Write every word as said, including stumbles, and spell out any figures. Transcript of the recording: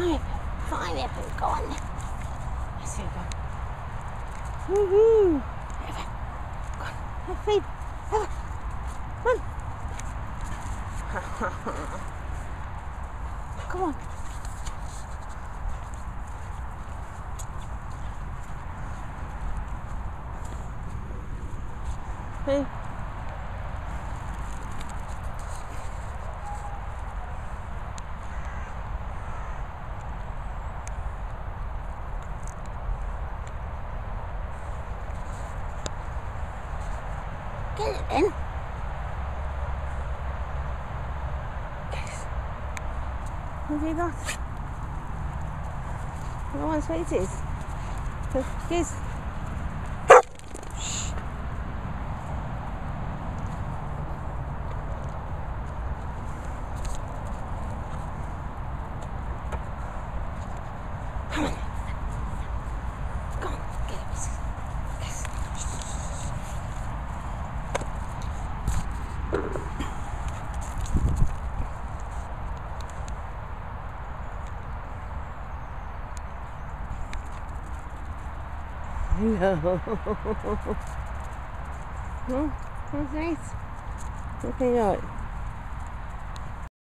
Fine, fine, Evan, go on. Yes, you go. Woohoo! Evan, go on. Have feed. Evan, come on. Come on. Hey. Get it in. Yes. What have you got? You don't want sweeties? Yes. Shh. Come on. Come on, get it. Yes. No. Hmm? That's nice. Okay, right.